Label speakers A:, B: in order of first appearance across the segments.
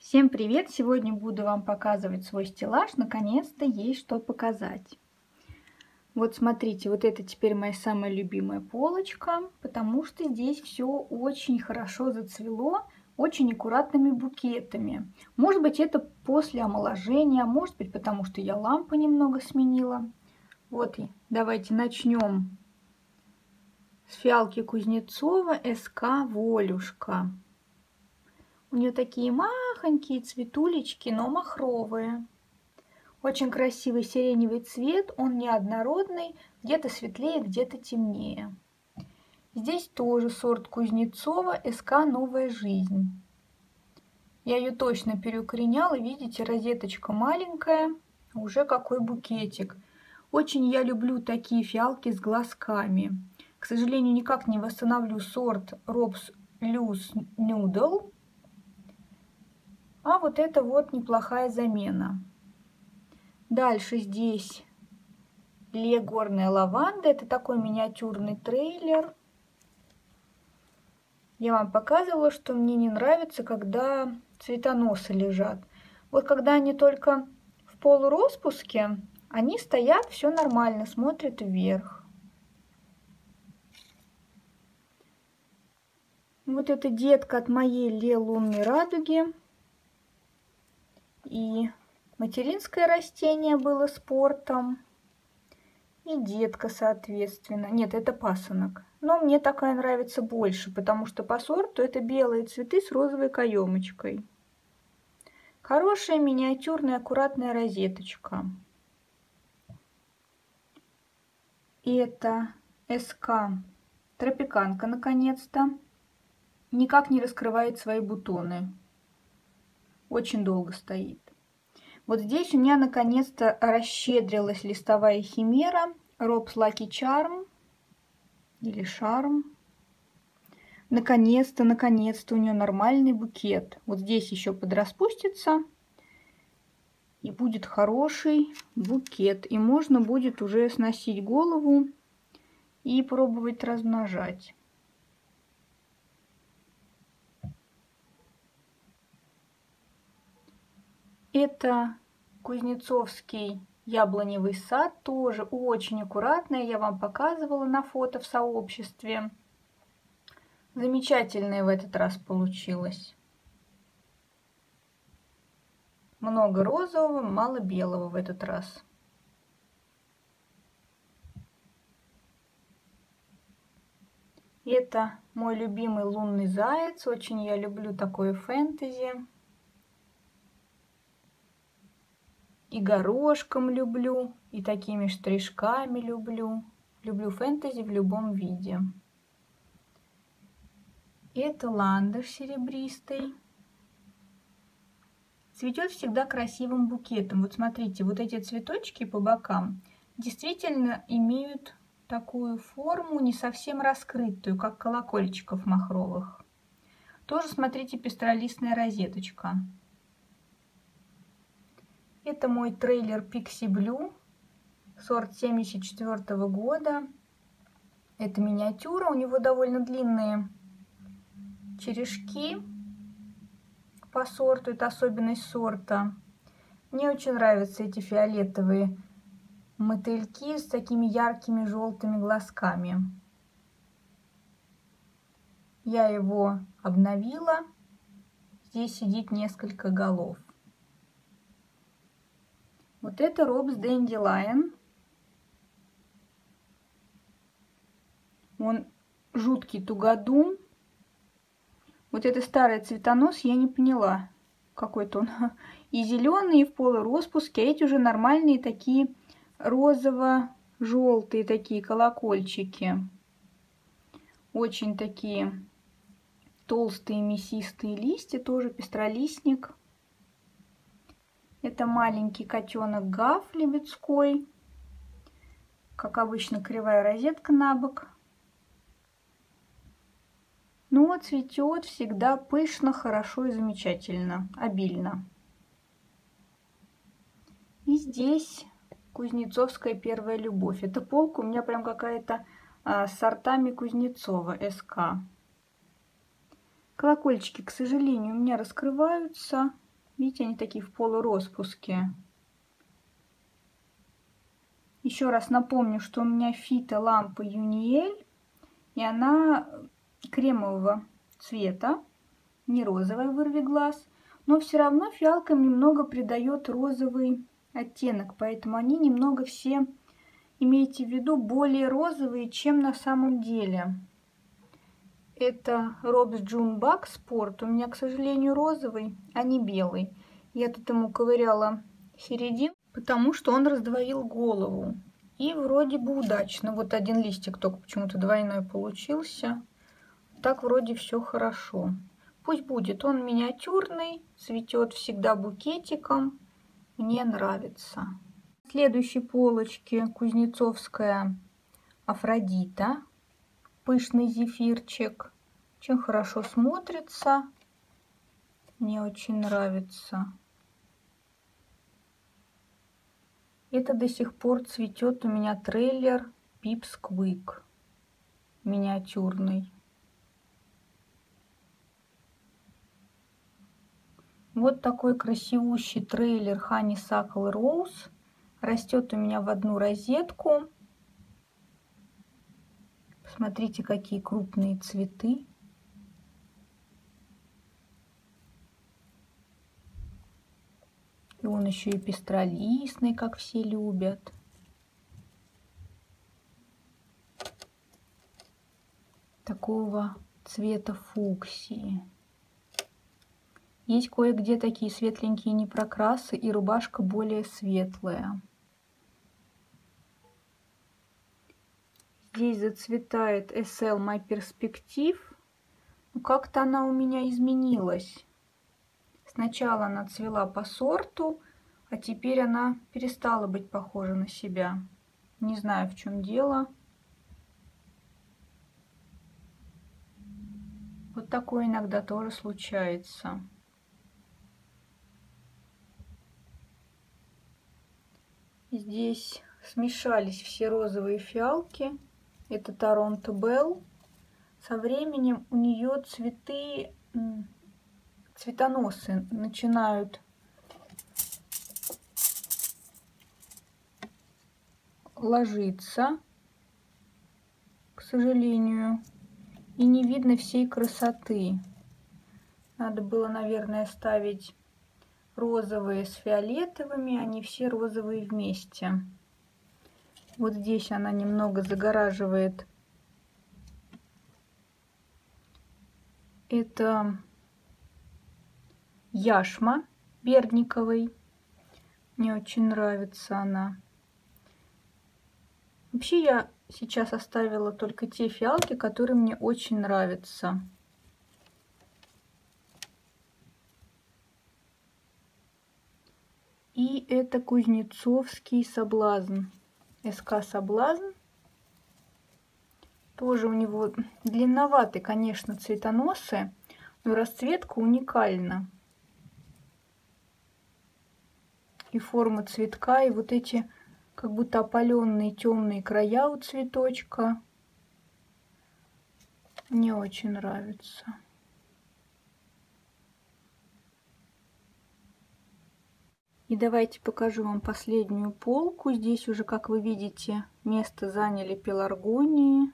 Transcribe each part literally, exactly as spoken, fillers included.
A: Всем привет! Сегодня буду вам показывать свой стеллаж. Наконец-то есть что показать. Вот смотрите, вот это теперь моя самая любимая полочка, потому что здесь все очень хорошо зацвело, очень аккуратными букетами. Может быть, это после омоложения, может быть, потому что я лампу немного сменила. Вот, и давайте начнем с фиалки Кузнецова эс ка Волюшка. У нее такие махонькие цветулечки, но махровые. Очень красивый сиреневый цвет, он неоднородный, где-то светлее, где-то темнее. Здесь тоже сорт Кузнецова эс ка Новая жизнь. Я ее точно переукореняла, видите, розеточка маленькая, уже какой букетик. Очень я люблю такие фиалки с глазками. К сожалению, никак не восстановлю сорт Rob's Loose Noodle. А вот это вот неплохая замена. Дальше здесь Ле горная лаванда. Это такой миниатюрный трейлер. Я вам показывала, что мне не нравится, когда цветоносы лежат. Вот когда они только в полуроспуске, они стоят, все нормально, смотрят вверх. Вот эта детка от моей Ле лунной радуги. И материнское растение было спортом. И детка, соответственно. Нет, это пасынок. Но мне такая нравится больше, потому что по сорту это белые цветы с розовой каемочкой. Хорошая миниатюрная аккуратная розеточка. И это эс ка Тропиканка, наконец-то. Никак не раскрывает свои бутоны. Очень долго стоит. Вот здесь у меня наконец-то расщедрилась листовая химера Rob's Lucky Charm или Charm. Наконец-то, наконец-то у нее нормальный букет. Вот здесь еще подраспустится и будет хороший букет. И можно будет уже сносить голову и пробовать размножать. Это Кузнецовский яблоневый сад, тоже очень аккуратная, я вам показывала на фото в сообществе. Замечательное в этот раз получилось. Много розового, мало белого в этот раз. Это мой любимый лунный заяц, очень я люблю такое фэнтези. И горошком люблю, и такими штришками люблю. Люблю фэнтези в любом виде. Это ландыш серебристый. Цветет всегда красивым букетом. Вот смотрите, вот эти цветочки по бокам действительно имеют такую форму, не совсем раскрытую, как колокольчиков махровых. Тоже, смотрите, пестролистная розеточка. Это мой трейлер Pixie Blue, сорт семьдесят четвёртого года. Это миниатюра, у него довольно длинные черешки по сорту, это особенность сорта. Мне очень нравятся эти фиолетовые мотыльки с такими яркими желтыми глазками. Я его обновила, здесь сидит несколько голов. Вот это Rob's Dandelion. Он жуткий тугодум. Вот это старый цветонос, я не поняла. Какой-то он и зеленый, и в полуроспуске. А эти уже нормальные такие розово-желтые такие колокольчики. Очень такие толстые мясистые листья, тоже пестролистник. Это маленький котенок Гав Лебедской. Как обычно, кривая розетка на бок. Но цветет всегда пышно, хорошо и замечательно, обильно. И здесь Кузнецовская первая любовь. Эта полка у меня прям какая-то а, с сортами Кузнецова эс ка. Колокольчики, к сожалению, у меня раскрываются. Видите, они такие в полуроспуске. Еще раз напомню, что у меня фито лампа Юниэль, и она кремового цвета, не розовая вырви глаз, но все равно фиалкам немного придает розовый оттенок, поэтому они немного все, имейте в виду, более розовые, чем на самом деле. Это Rob's June Bug Sport, у меня, к сожалению, розовый, а не белый. Я тут ему ковыряла середину, потому что он раздвоил голову. И вроде бы удачно. Вот один листик только почему-то двойной получился. Так вроде все хорошо. Пусть будет. Он миниатюрный, цветет всегда букетиком. Мне нравится. На следующей полочке Кузнецовская Афродита. Пышный зефирчик. Очень хорошо смотрится. Мне очень нравится. Это до сих пор цветет у меня трейлер Pips Quick. Миниатюрный. Вот такой красивущий трейлер Honeysuckle Rose. Растет у меня в одну розетку. Посмотрите, какие крупные цветы. И он еще и пестролистный, как все любят. Такого цвета фуксии. Есть кое-где такие светленькие непрокрасы, и рубашка более светлая. Здесь зацветает эс эл My Perspective. Ну, как-то она у меня изменилась. Сначала она цвела по сорту, а теперь она перестала быть похожа на себя. Не знаю, в чем дело. Вот такое иногда тоже случается. Здесь смешались все розовые фиалки. Это Торонто Белл. Со временем у нее цветы, цветоносы начинают ложиться, к сожалению, и не видно всей красоты. Надо было, наверное, ставить розовые с фиолетовыми, они все розовые вместе. Вот здесь она немного загораживает. Это яшма Бердниковой. Мне очень нравится она. Вообще я сейчас оставила только те фиалки, которые мне очень нравятся. И это Кузнецовский Соблазн. эс ка Соблазн. Тоже у него длинноватые, конечно, цветоносы, но расцветка уникальна. И форма цветка, и вот эти как будто опаленные темные края у цветочка. Мне очень нравится. И давайте покажу вам последнюю полку. Здесь уже, как вы видите, место заняли пеларгонии.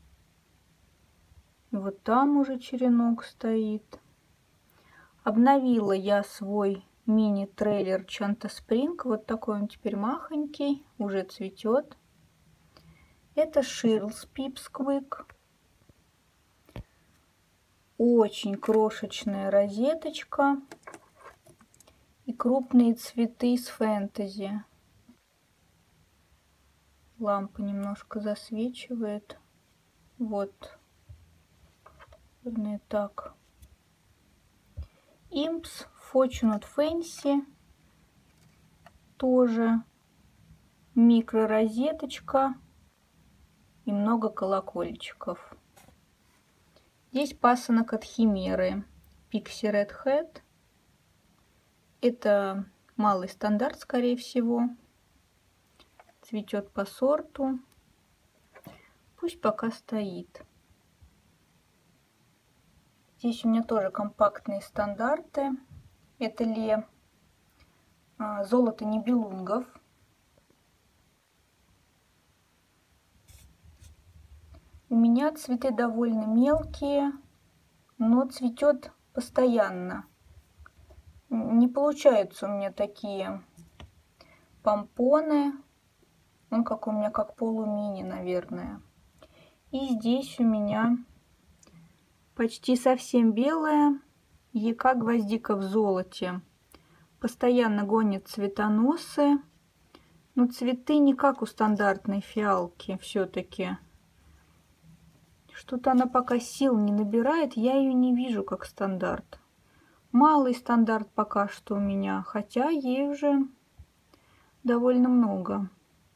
A: И вот там уже черенок стоит. Обновила я свой мини-трейлер Chanta Spring. Вот такой он теперь махонький, уже цветет. Это Shirl's Pips Quick. Очень крошечная розеточка. И крупные цветы из фэнтези. Лампа немножко засвечивает. Вот. Наверное, так. Imps Fortunate Fancy. Тоже микро-розеточка. И много колокольчиков. Здесь пасынок от Химеры. Pixie Red Hat. Это малый стандарт, скорее всего. Цветет по сорту. Пусть пока стоит. Здесь у меня тоже компактные стандарты. Это ли а, золото Нибелунгов. У меня цветы довольно мелкие, но цветет постоянно. Не получаются у меня такие помпоны. Он как у меня как полумини, наверное. И здесь у меня почти совсем белая яка гвоздика в золоте. Постоянно гонят цветоносы. Но цветы не как у стандартной фиалки все-таки. Что-то она пока сил не набирает, я ее не вижу как стандарт. Малый стандарт пока что у меня, хотя ей уже довольно много.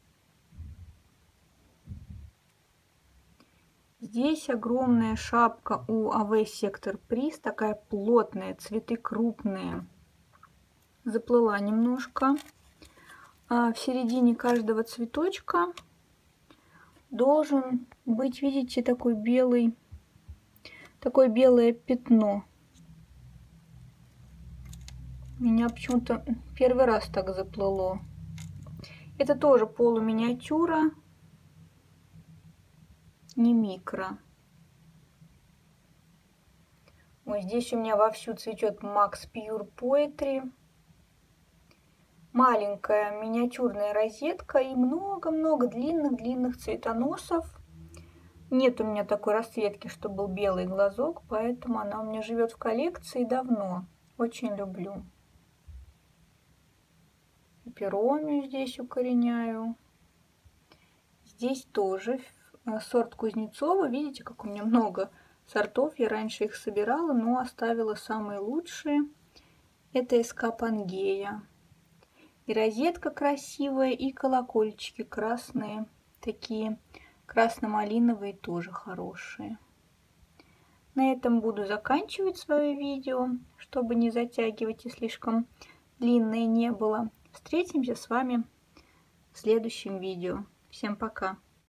A: Здесь огромная шапка у эй ви Сектор Приз, такая плотная, цветы крупные. Заплыла немножко. А в середине каждого цветочка должен быть, видите, такой белый, такое белое пятно. Меня почему-то первый раз так заплыло. Это тоже полуминиатюра, не микро. Ой, здесь у меня вовсю цветет Max Pure Poetry. Маленькая миниатюрная розетка и много-много длинных-длинных цветоносов. Нет у меня такой расцветки, чтобы был белый глазок, поэтому она у меня живет в коллекции давно. Очень люблю. Пиромию здесь укореняю. Здесь тоже сорт Кузнецова. Видите, как у меня много сортов. Я раньше их собирала, но оставила самые лучшие. Это СК Пангея. И розетка красивая, и колокольчики красные. Такие красно-малиновые тоже хорошие. На этом буду заканчивать свое видео, чтобы не затягивать и слишком длинное не было. Встретимся с вами в следующем видео. Всем пока!